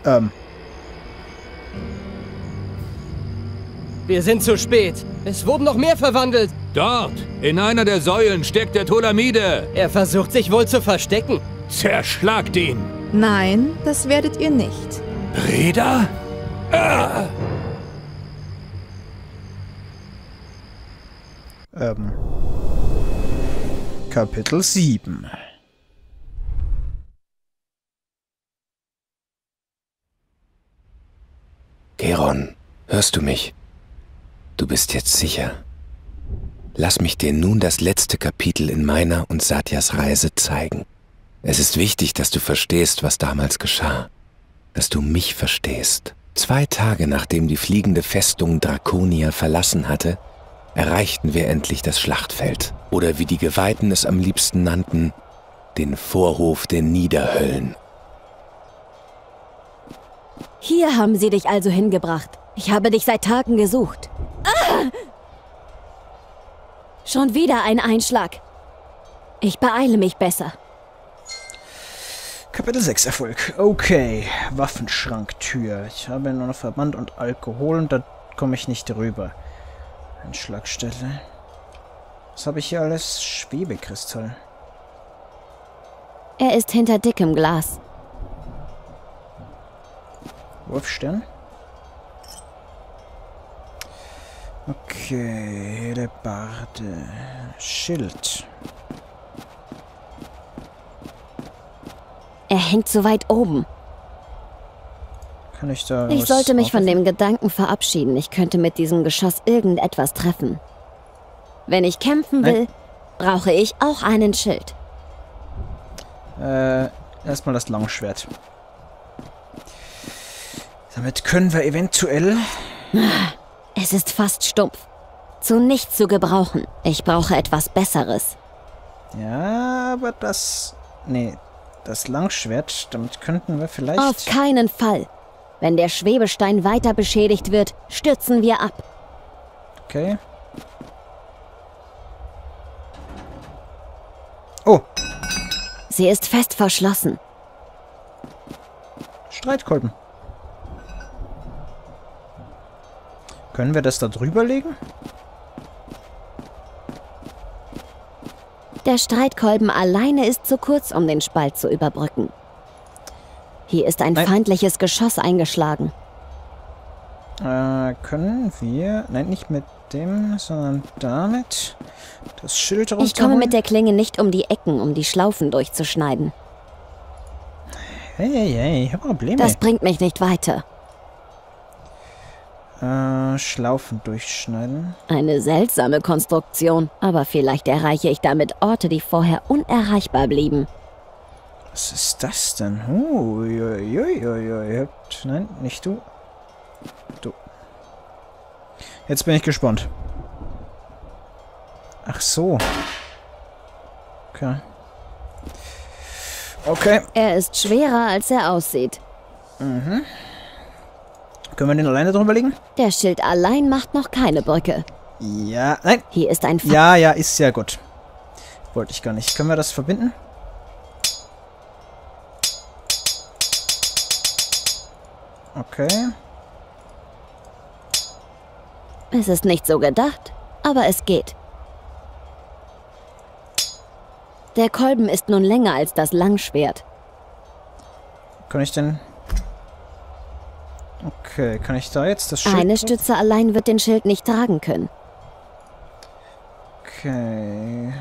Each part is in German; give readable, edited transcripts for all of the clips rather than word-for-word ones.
Wir sind zu spät. Es wurden noch mehr verwandelt. Dort, in einer der Säulen, steckt der Ptolemide. Er versucht sich wohl zu verstecken. Zerschlagt ihn. Nein, das werdet ihr nicht. Breda? Ah! Kapitel 7. Geron, hörst du mich? Du bist jetzt sicher. Lass mich dir nun das letzte Kapitel in meiner und Satyas Reise zeigen. Es ist wichtig, dass du verstehst, was damals geschah. Dass du mich verstehst. 2 Tage nachdem die fliegende Festung Draconia verlassen hatte, erreichten wir endlich das Schlachtfeld. Oder wie die Geweihten es am liebsten nannten, den Vorhof der Niederhöllen. Hier haben sie dich also hingebracht. Ich habe dich seit Tagen gesucht. Ah! Schon wieder ein Einschlag. Ich beeile mich besser. Kapitel 6 Erfolg. Okay, Waffenschranktür. Ich habe nur noch Verband und Alkohol und da komme ich nicht rüber. Einschlagstelle. Was habe ich hier alles? Schwebekristall. Er ist hinter dickem Glas. Wurfstern. Okay, Hellebarde. Schild. Er hängt so weit oben. Kann ich da Ich was sollte mich von aufrufen? dem Gedanken verabschieden, ich könnte mit diesem Geschoss irgendetwas treffen. Wenn ich kämpfen will, brauche ich auch einen Schild. Erstmal das Langschwert. Damit können wir eventuell... Es ist fast stumpf. Zu nichts zu gebrauchen. Ich brauche etwas Besseres. Ja, aber das... Nee, das Langschwert, damit könnten wir vielleicht... Auf keinen Fall. Wenn der Schwebestein weiter beschädigt wird, stürzen wir ab. Okay. Oh, Sie ist fest verschlossen. Streitkolben. Können wir das da drüber legen? Der Streitkolben alleine ist zu kurz, um den Spalt zu überbrücken. Hier ist ein feindliches Geschoss eingeschlagen. Können wir... Nein, nicht mit dem, sondern damit das Schild runterholen? Ich komme mit der Klinge nicht um die Ecken, um die Schlaufen durchzuschneiden. Hey, ich habe Probleme. Das bringt mich nicht weiter. Schlaufen durchschneiden. Eine seltsame Konstruktion, aber vielleicht erreiche ich damit Orte, die vorher unerreichbar blieben. Was ist das denn? Nein, nicht du. Du. Jetzt bin ich gespannt. Ach so. Okay. Okay. Er ist schwerer, als er aussieht. Können wir den alleine drüber legen? Der Schild allein macht noch keine Brücke. Ja, nein. Hier ist ein Ja, ist ja gut. Wollte ich gar nicht. Können wir das verbinden? Okay. Es ist nicht so gedacht, aber es geht. Der Kolben ist nun länger als das Langschwert. Kann ich denn... Okay, kann ich da jetzt das Schild... Eine Stütze allein wird den Schild nicht tragen können. Okay.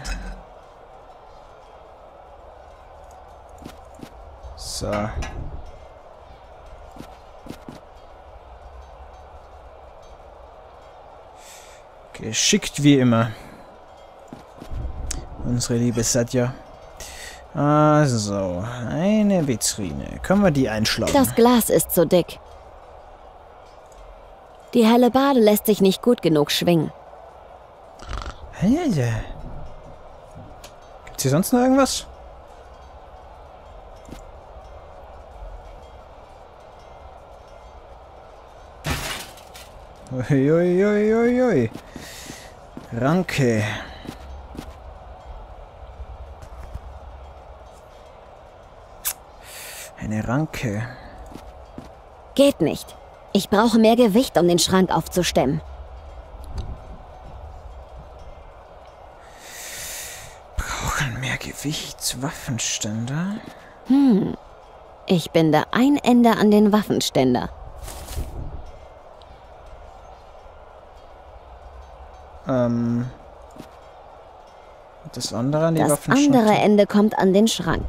So. Geschickt wie immer. Unsere liebe Satya. Also, eine Vitrine. Können wir die einschlagen? Das Glas ist zu dick. Die Hellebarde lässt sich nicht gut genug schwingen. Ja. Gibt's hier sonst noch irgendwas? Uiuiuiui. Ranke. Eine Ranke. Geht nicht. Ich brauche mehr Gewicht, um den Schrank aufzustemmen. Brauchen mehr Gewichtswaffenständer? Ich binde ein Ende an den Waffenständer. Das andere an die Das Waffenständer? andere Ende kommt an den Schrank.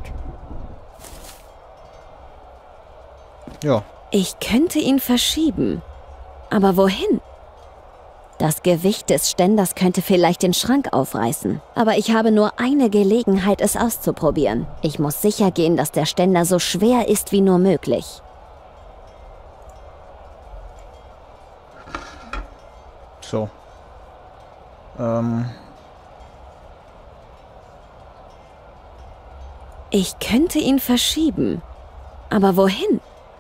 Ja. Ich könnte ihn verschieben. Aber wohin? Das Gewicht des Ständers könnte vielleicht den Schrank aufreißen. Aber ich habe nur eine Gelegenheit, es auszuprobieren. Ich muss sicher gehen, dass der Ständer so schwer ist wie nur möglich. So. Ich könnte ihn verschieben. Aber wohin?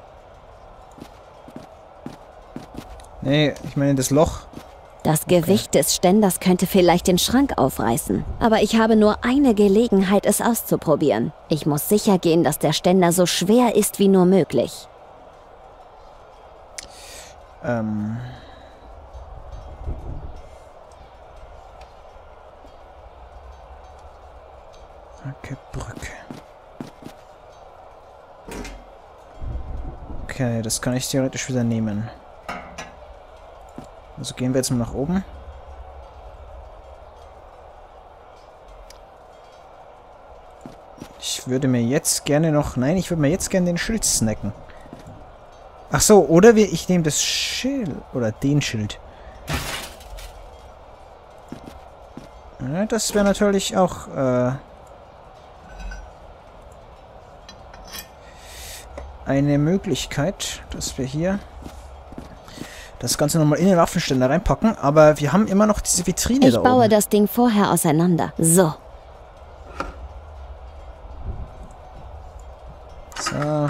Nee, ich meine das Loch. Das Gewicht des Ständers könnte vielleicht den Schrank aufreißen. Aber ich habe nur eine Gelegenheit, es auszuprobieren. Ich muss sicher gehen, dass der Ständer so schwer ist wie nur möglich. Brücke. Okay, das kann ich theoretisch wieder nehmen. Also gehen wir jetzt mal nach oben. Ich würde mir jetzt gerne noch... Nein, ich würde mir jetzt gerne den Schild snacken. Ach so, oder ich nehme das Schild. Oder den Schild. Ja, das wäre natürlich auch... eine Möglichkeit, dass wir hier das Ganze nochmal in den Waffenständer reinpacken, aber wir haben immer noch diese Vitrine da oben. Ich baue das Ding vorher auseinander. So. So.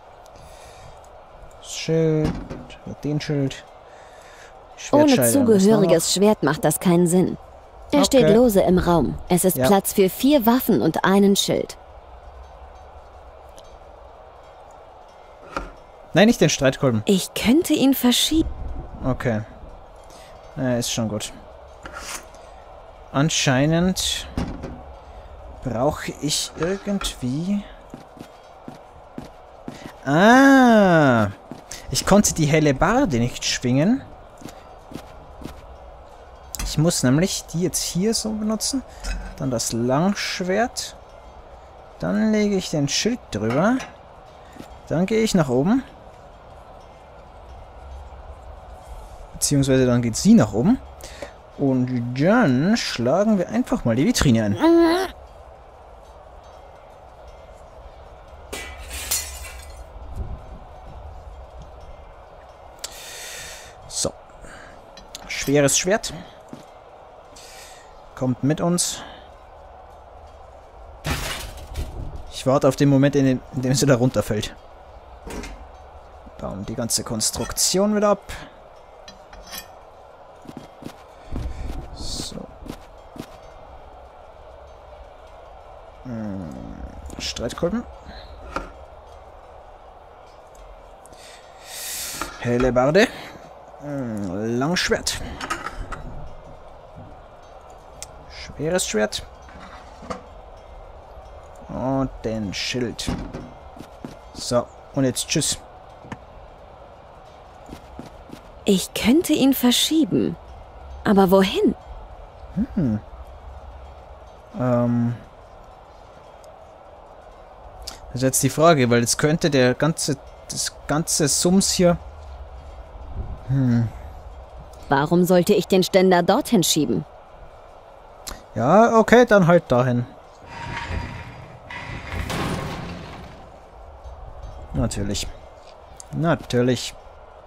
Schild. Den Schild. Ohne zugehöriges Schwert macht das keinen Sinn. Der steht lose im Raum. Es ist Platz für 4 Waffen und einen Schild. Nein, nicht den Streitkolben. Ich könnte ihn verschieben. Okay. Ist schon gut. Anscheinend brauche ich irgendwie... Ah! Ich konnte die Hellebarde nicht schwingen. Ich muss nämlich die jetzt hier so benutzen. Dann das Langschwert. Dann lege ich den Schild drüber. Dann gehe ich nach oben. Beziehungsweise dann geht sie nach oben. Und dann schlagen wir einfach mal die Vitrine an. So. Schweres Schwert. Kommt mit uns. Ich warte auf den Moment, in dem sie da runterfällt. Bauen die ganze Konstruktion wieder ab. Streitkolben. Hellebarde. Langschwert. Schweres Schwert. Und den Schild. So, und jetzt tschüss. Ich könnte ihn verschieben. Aber wohin? Das ist jetzt die Frage, weil jetzt könnte das ganze Sums hier... Warum sollte ich den Ständer dorthin schieben? Ja, okay, dann halt dahin. Natürlich. Natürlich.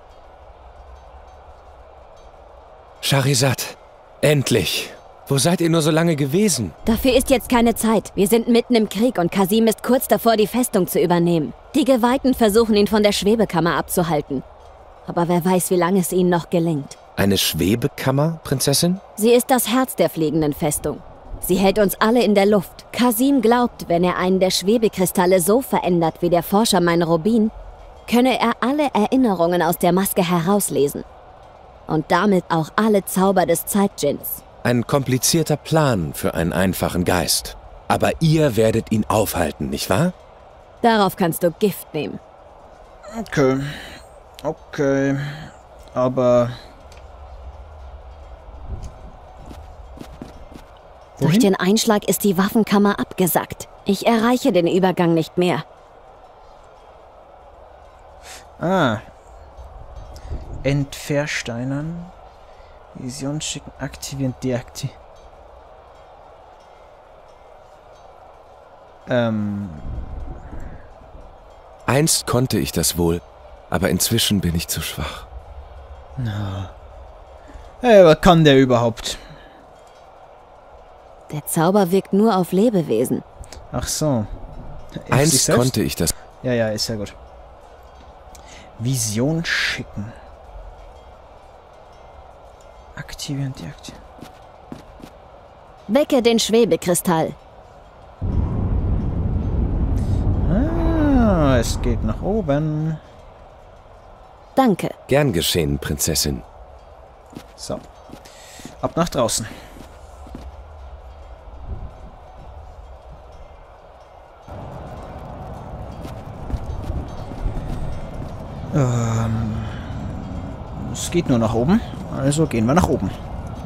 Charizard, endlich. Wo seid ihr nur so lange gewesen? Dafür ist jetzt keine Zeit. Wir sind mitten im Krieg und Kasim ist kurz davor, die Festung zu übernehmen. Die Geweihten versuchen, ihn von der Schwebekammer abzuhalten. Aber wer weiß, wie lange es ihnen noch gelingt. Eine Schwebekammer, Prinzessin? Sie ist das Herz der fliegenden Festung. Sie hält uns alle in der Luft. Kasim glaubt, wenn er einen der Schwebekristalle so verändert wie der Forscher mein Rubin, könne er alle Erinnerungen aus der Maske herauslesen. Und damit auch alle Zauber des Zeitdjinns. Ein komplizierter Plan für einen einfachen Geist. Aber ihr werdet ihn aufhalten, nicht wahr? Darauf kannst du Gift nehmen. Okay. Okay. Aber... Durch den Einschlag ist die Waffenkammer abgesackt. Ich erreiche den Übergang nicht mehr. Ah. Entversteinern. Vision schicken, aktivieren, deaktivieren. Einst konnte ich das wohl, aber inzwischen bin ich zu schwach. Na. Hey, was kann der überhaupt? Der Zauber wirkt nur auf Lebewesen. Ach so. Einst konnte ich das... Ja, ja, ist ja gut. Vision schicken. Aktivieren, deaktivieren. Wecke den Schwebekristall. Ah, es geht nach oben. Danke. Gern geschehen, Prinzessin. So. Ab nach draußen. Es geht nur nach oben, also gehen wir nach oben.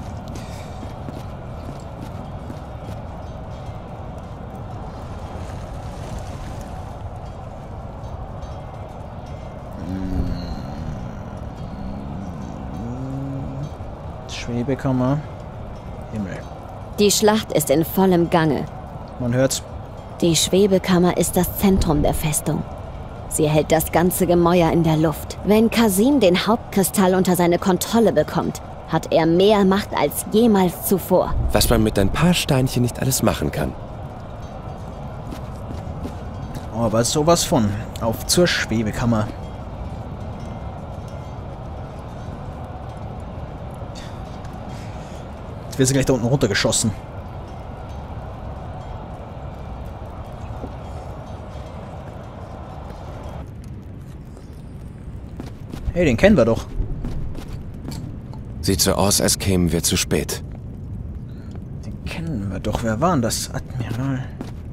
Schwebekammer. Himmel. Die Schlacht ist in vollem Gange. Man hört's. Die Schwebekammer ist das Zentrum der Festung. Sie hält das ganze Gemäuer in der Luft. Wenn Kasim den Hauptkristall unter seine Kontrolle bekommt, hat er mehr Macht als jemals zuvor. Was man mit ein paar Steinchen nicht alles machen kann. Aber sowas von. Auf zur Schwebekammer. Jetzt wird sie gleich da unten runtergeschossen. Hey, den kennen wir doch. Sieht so aus, als kämen wir zu spät. Den kennen wir doch. Wer war denn das? Admiral.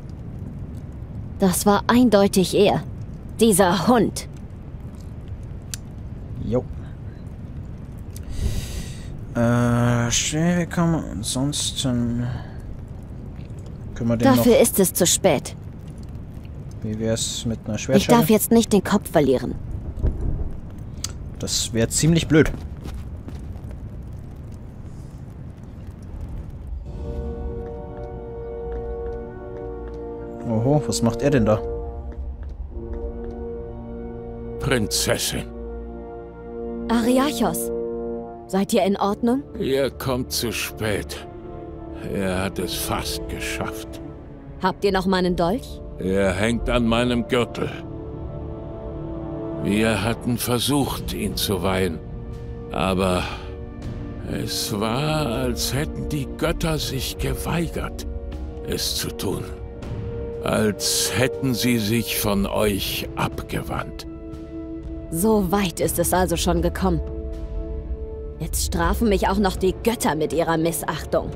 Das war eindeutig er. Dieser Hund. Jo. Schwebekammer. Ansonsten können wir den Dafür noch... ist es zu spät. Wie wär's mit einer Ich Schwertschelle? darf jetzt nicht den Kopf verlieren. Das wäre ziemlich blöd. Oho, was macht er denn da? Prinzessin, Ariachos, seid ihr in Ordnung? ihr kommt zu spät. Er hat es fast geschafft. Habt ihr noch meinen Dolch? Er hängt an meinem Gürtel. Wir hatten versucht, ihn zu weihen, aber es war, als hätten die Götter sich geweigert, es zu tun. Als hätten sie sich von euch abgewandt. So weit ist es also schon gekommen. Jetzt strafen mich auch noch die Götter mit ihrer Missachtung.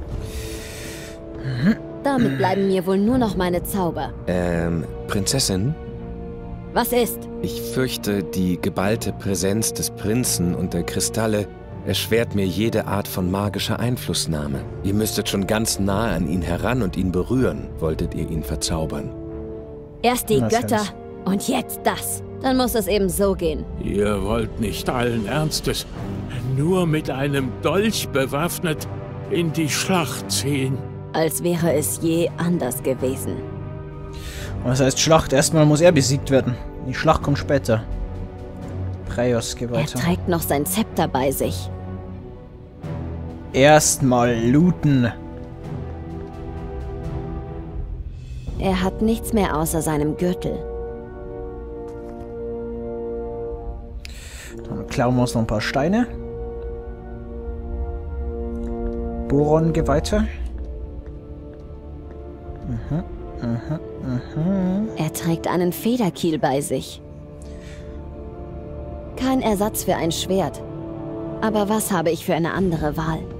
Damit bleiben mir wohl nur noch meine Zauber. Prinzessin? Was ist? Ich fürchte, die geballte Präsenz des Prinzen und der Kristalle erschwert mir jede Art von magischer Einflussnahme. Ihr müsstet schon ganz nahe an ihn heran und ihn berühren, wolltet ihr ihn verzaubern. Erst die Das Götter heißt- und jetzt das. Dann muss es eben so gehen. Ihr wollt nicht allen Ernstes nur mit einem Dolch bewaffnet in die Schlacht ziehen. Als wäre es je anders gewesen. Das heißt Schlacht. Erstmal muss er besiegt werden. Die Schlacht kommt später. Praios Er Geweihter. trägt noch sein Zepter bei sich. Erstmal looten. Er hat nichts mehr außer seinem Gürtel. Dann klauen wir uns noch ein paar Steine. Boron Geweihter. Er trägt einen Federkiel bei sich. Kein Ersatz für ein Schwert. Aber was habe ich für eine andere Wahl?